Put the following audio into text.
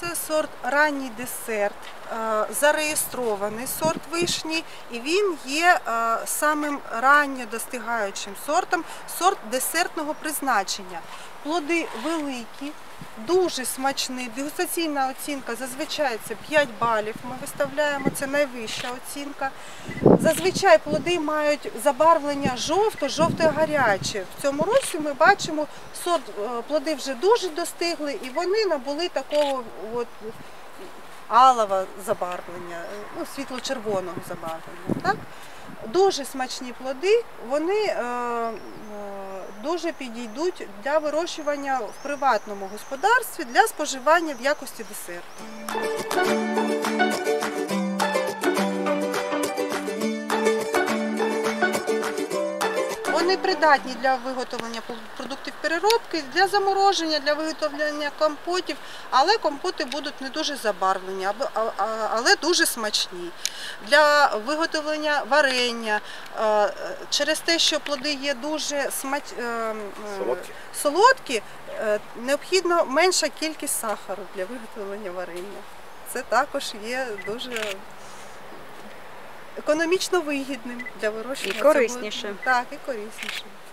Це сорт ранній десерт, зареєстрований сорт вишні, і він є самим ранньо достигаючим сортом, сорт десертного призначення. Плоди великі, дуже смачні, дегустаційна оцінка зазвичай це 5 балів ми виставляємо, це найвища оцінка. Зазвичай плоди мають забарвлення жовто-гаряче. В цьому році ми бачимо, плоди вже дуже достигли і вони набули такого алого забарвлення, світло-червоного забарвлення. Так? Дуже смачні плоди, вони дуже підійдуть для вирощування в приватному господарстві, для споживання в якості десерту. Вони придатні для виготовлення продуктів переробки, для замороження, для виготовлення компотів, але компоти будуть не дуже забарвлені, але дуже смачні. Для виготовлення варення, через те, що плоди є дуже солодкі, необхідно менша кількість сахару для виготовлення варення. Це також є дуже економічно вигідним для вирощування. І корисніше. Так, і корисніше.